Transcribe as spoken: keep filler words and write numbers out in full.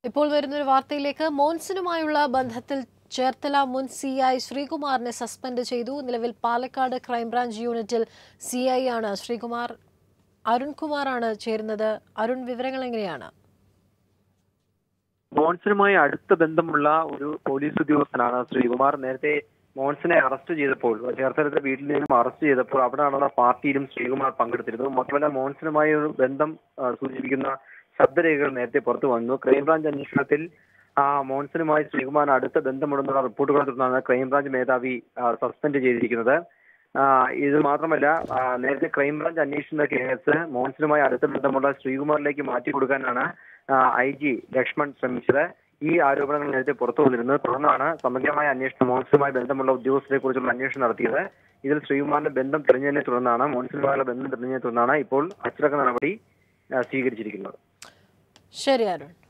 ഇപ്പോൾ വരുന്നൊരു വാർത്തയിലേക്ക് മോൻസനുമായുള്ള ബന്ധത്തിൽ ചേർത്തല മുൻ സി ഐ ശ്രീകുമാറിനെ സസ്പെൻഡ് ചെയ്തു. നിലവിൽ പാലക്കാട് ക്രൈംബ്രാഞ്ച് യൂണിറ്റിൽ സി ഐ ആണ് ശ്രീകുമാർ. അരുൺകുമാറാണ് ചേരുന്നത്. അരുൺ, വിവരങ്ങൾ എങ്ങനെയാണ്? മോൻസനുമായി അടുത്ത ബന്ധമുള്ള ഒരു പോലീസ് ഉദ്യോഗസ്ഥനാണ് ശ്രീകുമാർ. നേരത്തെ മോൻസനെ അറസ്റ്റ് ചെയ്തപ്പോൾ ചേർത്തലത്തെ വീട്ടിൽ നിന്നും അറസ്റ്റ് ചെയ്തപ്പോൾ അവിടെ നടന്ന പാർട്ടിയിലും ശ്രീകുമാർ പങ്കെടുത്തിരുന്നു. മാത്രമല്ല മോൻസനുമായി ഒരു ബന്ധം സൂചിപ്പിക്കുന്ന ശബ്ദരേഖകൾ നേരത്തെ പുറത്തു വന്നു. ക്രൈംബ്രാഞ്ച് അന്വേഷണത്തിൽ ആ മോൻസനുമായി ശ്രീകുമാറിന് അടുത്ത ബന്ധമുണ്ടെന്നുള്ള റിപ്പോർട്ടുകളെ തുടർന്നാണ് ക്രൈംബ്രാഞ്ച് മേധാവി സസ്പെൻഡ് ചെയ്തിരിക്കുന്നത്. ഇത് മാത്രമല്ല, നേരത്തെ ക്രൈംബ്രാഞ്ച് അന്വേഷിക്കുന്ന കേസ് മോൻസനുമായി അടുത്ത ബന്ധമുള്ള ശ്രീകുമാറിലേക്ക് മാറ്റി കൊടുക്കാനാണ് ഐ ജി ലക്ഷ്മൺ ശ്രമിച്ചത്. ഈ ആരോപണങ്ങൾ നേരത്തെ പുറത്തു വന്നിരുന്നത്. തുടർന്നാണ് സമഗ്രമായ അന്വേഷണം മോൻസനുമായി ബന്ധമുള്ള ഉദ്യോഗസ്ഥരെ കുറിച്ചുള്ള അന്വേഷണം നടത്തിയത്. ഇതിൽ ശ്രീകുമാറിന്റെ ബന്ധം തെളിഞ്ഞതിനെ തുടർന്നാണ് മോൻസനുമായുള്ള ബന്ധം തെളിഞ്ഞതിനെ തുടർന്നാണ് ഇപ്പോൾ അച്ചടക്ക നടപടി സ്വീകരിച്ചിരിക്കുന്നത്. ശരി അരുൺ.